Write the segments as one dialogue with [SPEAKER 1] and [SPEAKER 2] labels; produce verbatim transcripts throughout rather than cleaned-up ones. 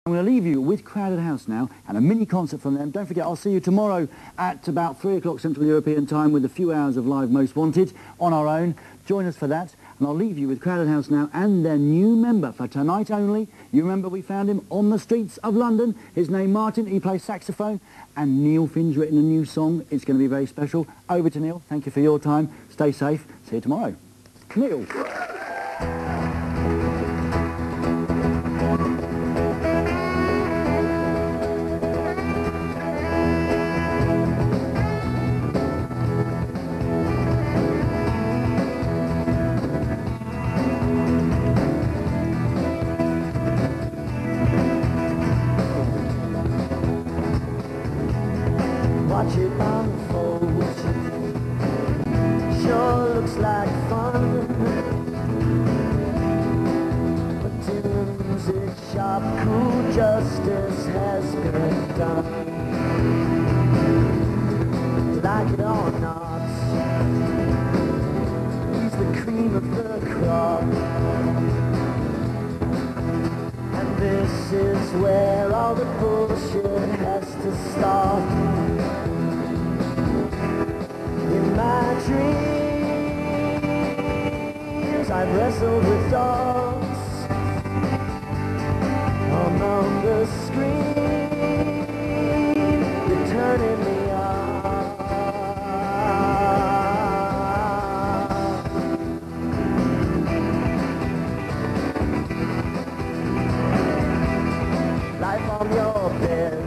[SPEAKER 1] I'm going to leave you with Crowded House now and a mini concert from them. Don't forget, I'll see you tomorrow at about three o'clock Central European time with a few hours of live Most Wanted on our own. Join us for that. And I'll leave you with Crowded House now and their new member for tonight only. You remember we found him on the streets of London. His name Martin. He plays saxophone. And Neil Finn's written a new song. It's going to be very special. Over to Neil. Thank you for your time. Stay safe. See you tomorrow. Neil.
[SPEAKER 2] Watch it unfold. Sure looks like fun, but in the music shop, cool justice has been done. Like it or not, he's the cream of the crop, and this is where all the bullshit has to stop. In my dreams, I've wrestled with dogs among the screen. You're turning me on. Life on your bed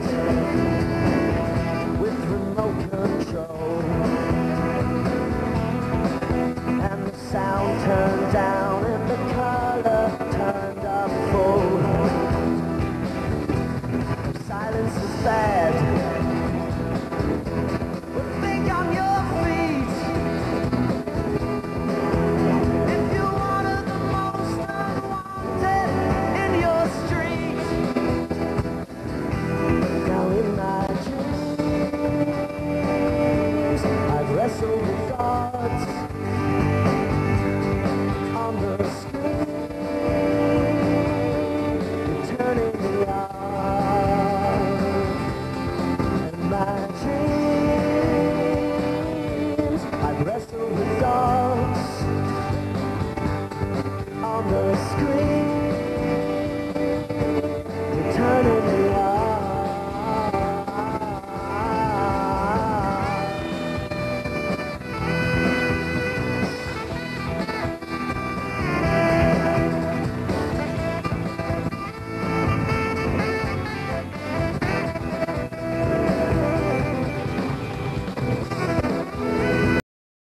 [SPEAKER 2] with remote control. Sound turned down and the color turned up full. Silence is bad.